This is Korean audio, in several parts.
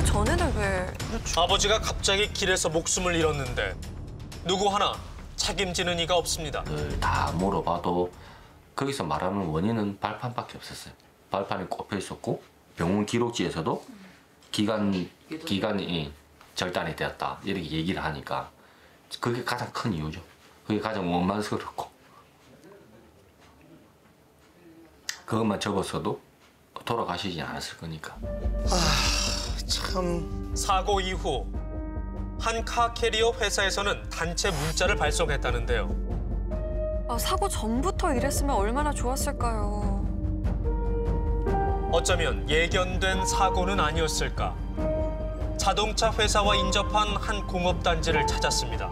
그 전에는 왜? 아버지가 갑자기 길에서 목숨을 잃었는데 누구 하나 책임지는 이가 없습니다. 다 물어봐도 거기서 말하는 원인은 발판밖에 없었어요. 발판이 꼽혀 있었고 병원 기록지에서도 기간이 절단이 되었다 이렇게 얘기를 하니까 그게 가장 큰 이유죠. 그게 가장 원망스럽고 그것만 접었어도 돌아가시지 않았을 거니까. 참. 사고 이후 한 카캐리어 회사에서는 단체 문자를 발송했다는데요. 사고 전부터 이랬으면 얼마나 좋았을까요. 어쩌면 예견된 사고는 아니었을까. 자동차 회사와 인접한 한 공업단지를 찾았습니다.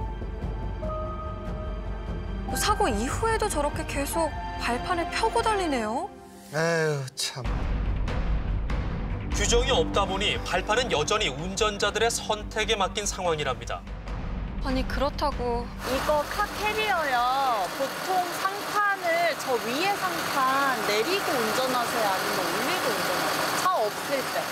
사고 이후에도 저렇게 계속 발판을 펴고 달리네요. 에휴 참. 규정이 없다 보니 발판은 여전히 운전자들의 선택에 맡긴 상황이랍니다. 아니 그렇다고 이거 카캐리어요. 보통 상판을 저 위에 상판 내리고 운전하세요? 아니면 올리고 운전하세요? 차 없을 때.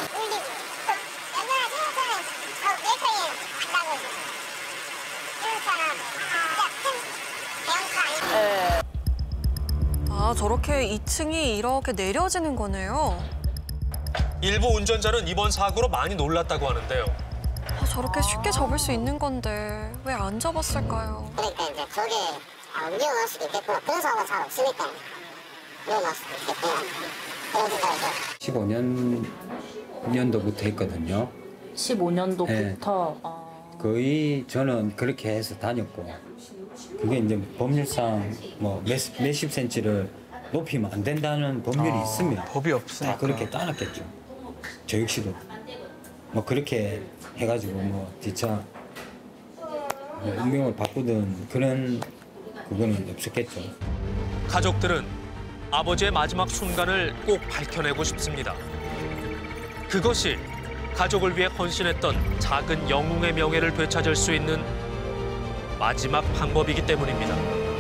네. 저렇게 2층이 이렇게 내려지는 거네요. 일부 운전자는 이번 사고로 많이 놀랐다고 하는데요. 저렇게 쉽게 접을 수 있는 건데 왜 안 접었을까요? 그러니까 이제 저게 위험할 수도 있겠구나. 그런 사고가 잘 없으니까 위험할 수도 있겠구나. 그런 생각이 15년도부터 했거든요. 15년도부터. 거의 저는 그렇게 해서 다녔고 그게 이제 법률상 뭐 몇십 센치를 높이면 안 된다는 법률이 있으면 법이 없으니까. 다 그렇게 따랐겠죠. 저 역시도 뭐 그렇게 해가지고 뭐 뒤차 뭐 운명을 바꾸든 그런 그거는 없었겠죠. 가족들은 아버지의 마지막 순간을 꼭 밝혀내고 싶습니다. 그것이 가족을 위해 헌신했던 작은 영웅의 명예를 되찾을 수 있는 마지막 방법이기 때문입니다.